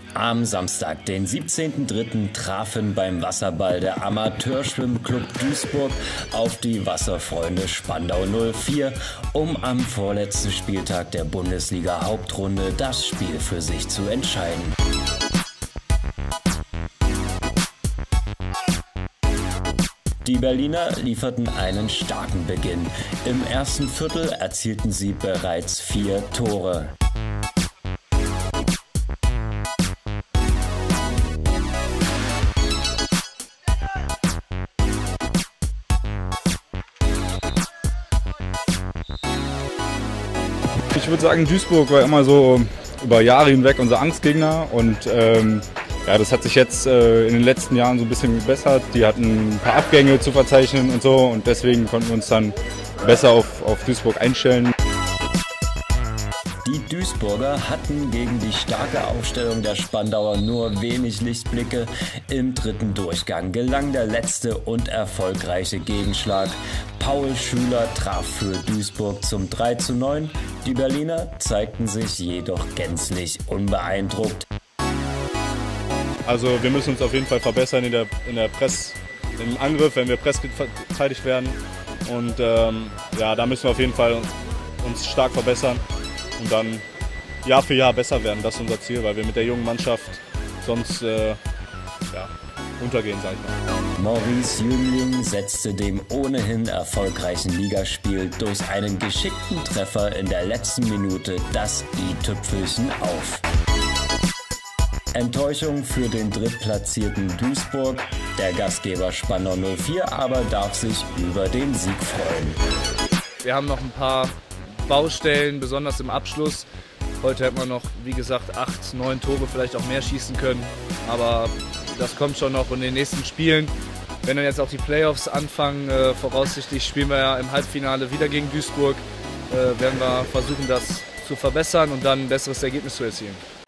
Am Samstag, den 17.03., trafen beim Wasserball der Amateurschwimmclub Duisburg auf die Wasserfreunde Spandau 04, um am vorletzten Spieltag der Bundesliga-Hauptrunde das Spiel für sich zu entscheiden. Die Berliner lieferten einen starken Beginn. Im ersten Viertel erzielten sie bereits 4 Tore. Ich würde sagen, Duisburg war immer so über Jahre hinweg unser Angstgegner und ja, das hat sich jetzt in den letzten Jahren so ein bisschen gebessert. Die hatten ein paar Abgänge zu verzeichnen und so und deswegen konnten wir uns dann besser auf Duisburg einstellen. Die Duisburger hatten gegen die starke Aufstellung der Spandauer nur wenig Lichtblicke. Im dritten Durchgang gelang der letzte und erfolgreiche Gegenschlag. Paul Schüler traf für Duisburg zum 3:9. Die Berliner zeigten sich jedoch gänzlich unbeeindruckt. Also wir müssen uns auf jeden Fall verbessern im Angriff, wenn wir verteidigt werden. Und ja, da müssen wir auf jeden Fall uns stark verbessern und dann Jahr für Jahr besser werden. Das ist unser Ziel, weil wir mit der jungen Mannschaft sonst ja, untergehen, sag ich mal. Maurice Jüngling setzte dem ohnehin erfolgreichen Ligaspiel durch einen geschickten Treffer in der letzten Minute das i-Tüpfelchen auf. Enttäuschung für den drittplatzierten Duisburg. Der Gastgeber Spandau 04 aber darf sich über den Sieg freuen. Wir haben noch ein paar Baustellen, besonders im Abschluss. Heute hätten wir noch, wie gesagt, 8, 9 Tore vielleicht auch mehr schießen können. Aber das kommt schon noch in den nächsten Spielen. Wenn dann jetzt auch die Playoffs anfangen, voraussichtlich spielen wir ja im Halbfinale wieder gegen Duisburg, werden wir versuchen, das zu verbessern und dann ein besseres Ergebnis zu erzielen.